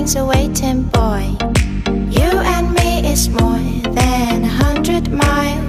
always a waiting boy. You and me is more than 100 miles.